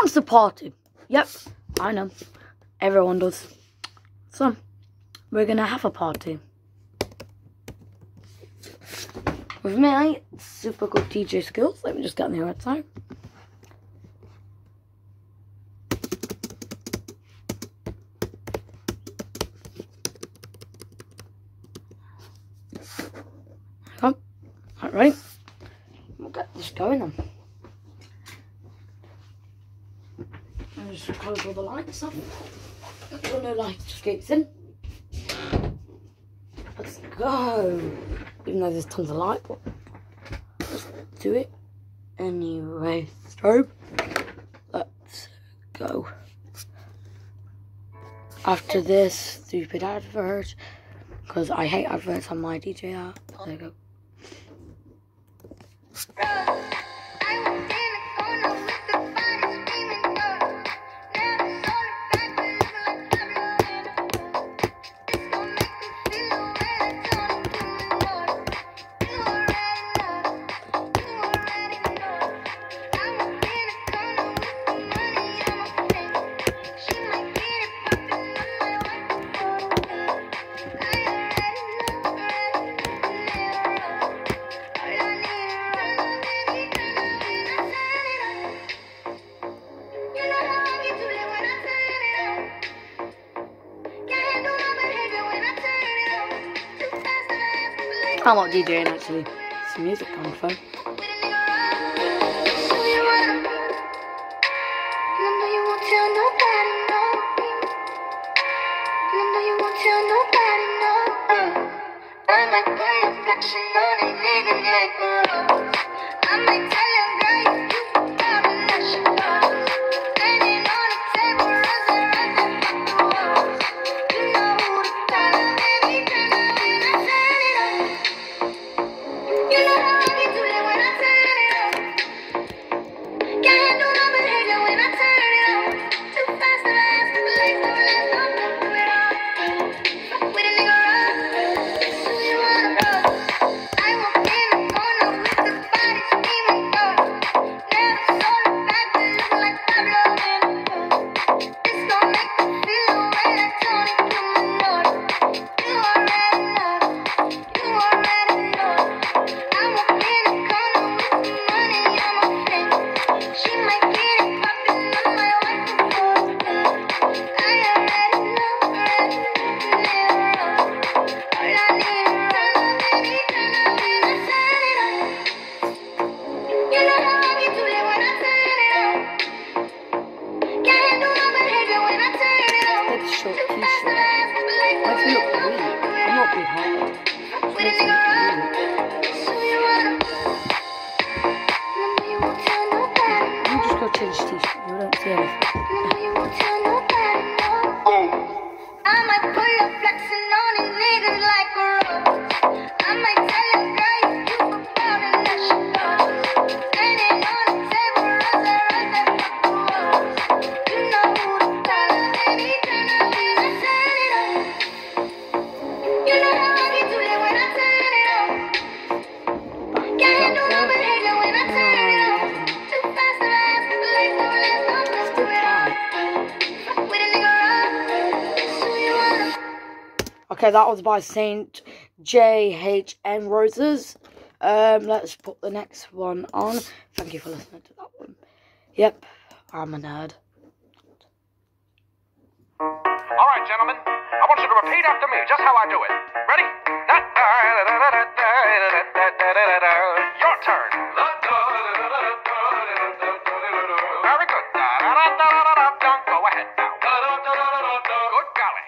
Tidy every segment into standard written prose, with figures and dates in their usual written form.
Monster party. Yep, I know. Everyone does. So, we're gonna have a party. With my super good DJ skills. Let me just get on the right side. Alright, we'll get this going then. I'll just close all the lights off. Got no light escapes in. Let's go. Even though there's tons of light, but let's do it anyway. Strobe. Let's go. After this stupid advert, because I hate adverts on my DJ app. There you go. I'm not DJing actually, it's music on the phone. Okay, that was by Saint JHN Roses. Let's put the next one on. Thank you for listening to that one. Yep, I'm a nerd. Alright, gentlemen, I want you to repeat after me, just how I do it. Ready? Your turn. Very good. Go ahead now. Good golly.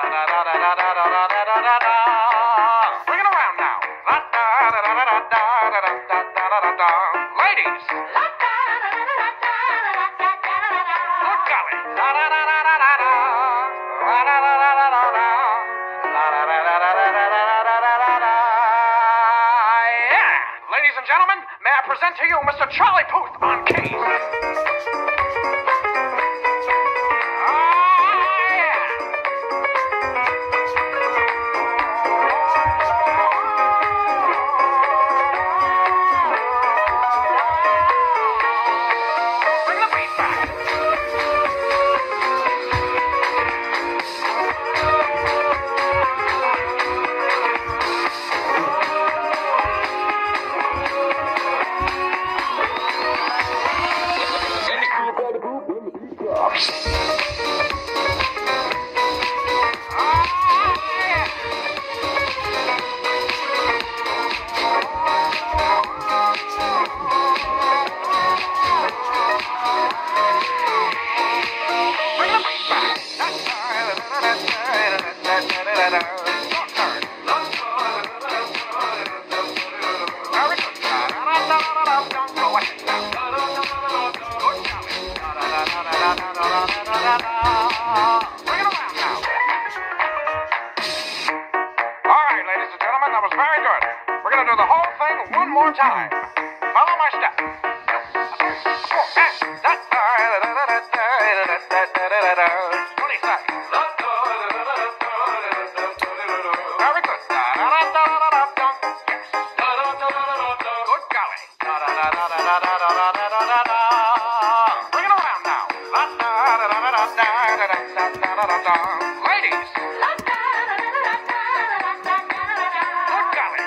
Bring it around now. Ladies. Good golly. Ladies and gentlemen, may I present to you Mr. Charlie Puth on keys. Bring the beat back. Time. Follow my steps. What do you say? Very good. Good golly. Bring it around now. Ladies. Good golly.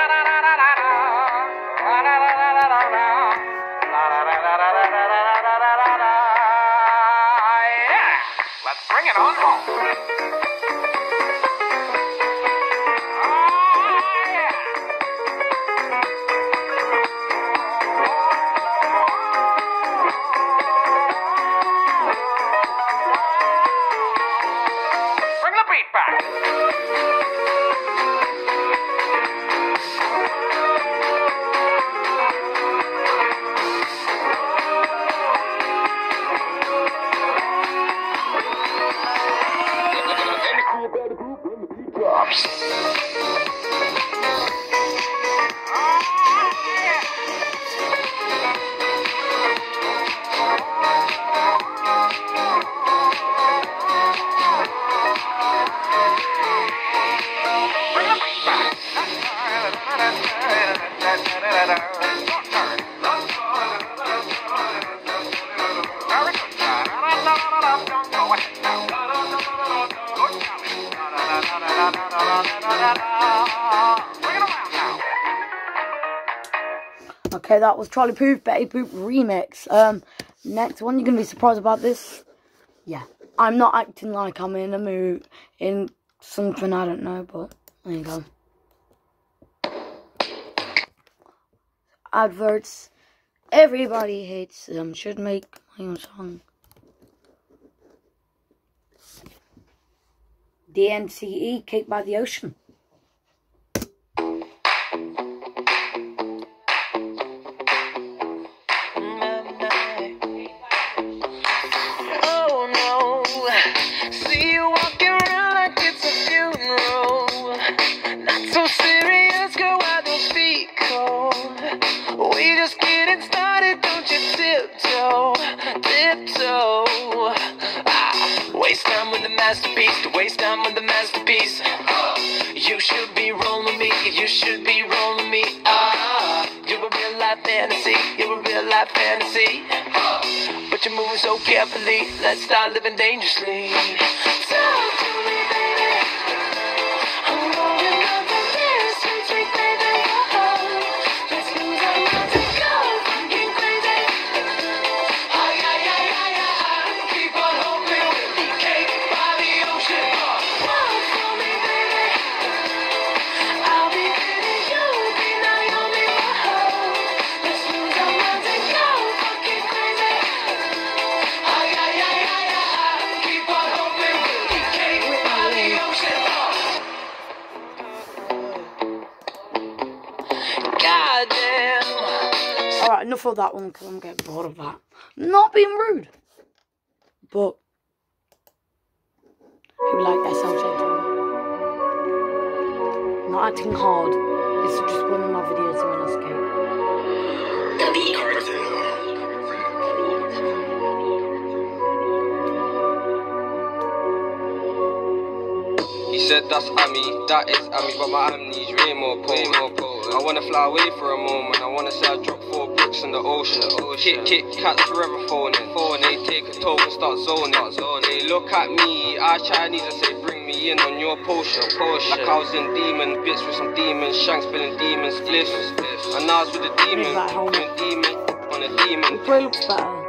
Let's bring it on home. Bring the beat back. Okay, that was Charlie Puth, Betty Boop remix. Next one, you're gonna be surprised about this. Yeah, I'm not acting like I'm in a mood, in something I don't know, but there you go. Adverts, everybody hates them. Should make my own song. DNCE, Cake by the Ocean. Masterpiece, to waste time with the masterpiece. You should be rolling me, you should be rolling me. You're a real life fantasy, you're a real life fantasy. But you're moving so carefully, let's start living dangerously. Talk to me, baby. I'm rolling up the stairs, sweet, sweet baby. Let's lose our minds and go fucking crazy. Keep on hoping with me, cake by the ocean. Walk for me, baby. I'll be Betty, you'll be Naomi. Let's lose our minds and go fucking crazy. Keep on hoping with me, cake by the ocean. Goddamn. Alright, enough of that one because I'm getting bored of that. Not being rude. But who like SLJ? Not acting hard. This is just one of my videos when I skate. He said that's Ami, that is Ami, but my Amni's way more potent. I wanna fly away for a moment, I wanna say I dropped 4 bricks in the ocean. Kit cats forever phoning. They take a toll and start zoning. They look at me, I Chinese and say bring me in on your potion. Like I was in demon bits with some demons, shanks spilling demons, spliffs. And I was with the demon, doing demon on a demon. It looks better.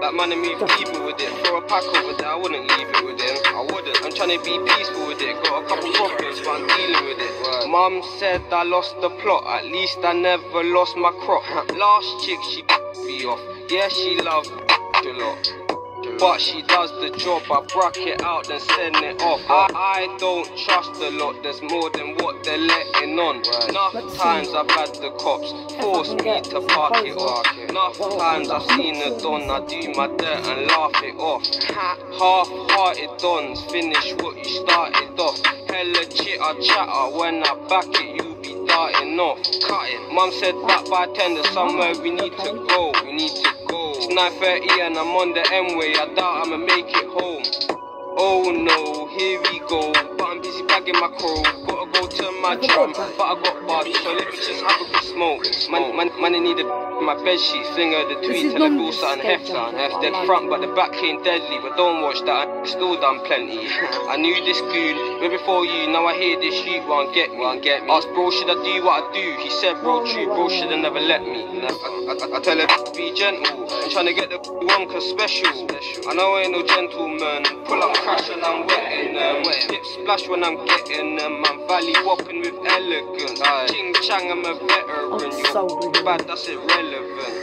That man and me people with it. Throw a pack over there, I wouldn't leave it with him. I wouldn't. I'm trying to be peaceful with it. Got a couple problems, but I'm dealing with it. Right. Mum said I lost the plot. At least I never lost my crop. Last chick, she me off. Yeah, she loved a lot. But she does the job, I brack it out then send it off. I don't trust a lot, there's more than what they're letting on. Enough times I've had the cops force me to park it off. Enough times I've seen a don, I do my dirt and laugh it off. Half-hearted dons, finish what you started off. Hella chitter chatter, when I back it you be darting off. Cutting. Mum said that bartender somewhere we need to go. We need to go. It's 9:30 and I'm on the M-way, I doubt I'ma make it home. Oh no, here we go, but I'm busy bagging my crow. Gotta go to my drum, but I got bars, so let me just have a good smoke. Man, I need my bedsheet, finger the tweet, and I feel something hefty. Dead front, but the back ain't deadly, but don't watch that, I still done plenty. I knew this goon, way before you, now I hear this street won't get me. Ask bro, should I do what I do? He said bro, true, bro should've never let me. I tell her, be gentle, I'm trying to get the one cause special. I know I ain't no gentleman, pull up crash and I'm wetting them. Dip splash when I'm getting them, I'm valley whopping with elegance. Ching chang, I'm a veteran, you bad, that's irrelevant.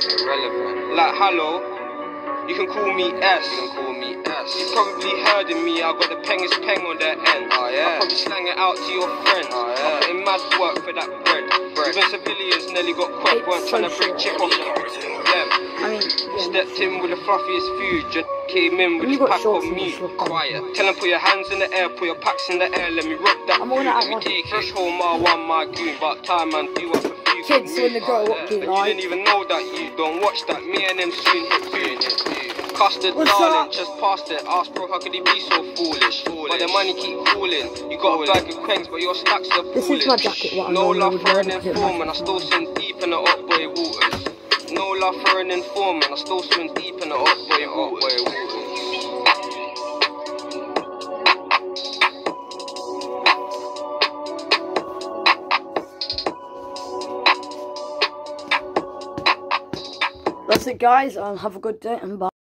Like hello, you can call me S. You probably heard of me, I got the pengest peng on that end. I probably slang it out to your friends. I put in mad work for that bread. Even civilians nearly got quick, weren't trying to break chip off them. Stepped in with the fluffiest food, just came in with his pack of meat. Quiet. Tell him put your hands in the air, put your packs in the air, let me rock that food. Let me take it home, I want my goon. About time and do up a few kids when they grow up, you didn't even know that you don't watch that. Me and them soon hit food. Custard darling, just past it. Ask bro, how could he be so foolish? But the money keep falling. You got a bag of quengs, but your stacks are This is my jacket, what I'm no wearing, love for an informant, I still swim deep in the hot boy waters. No love for an informant, I still swim deep in the hot boy waters. That's it guys, have a good day and bye.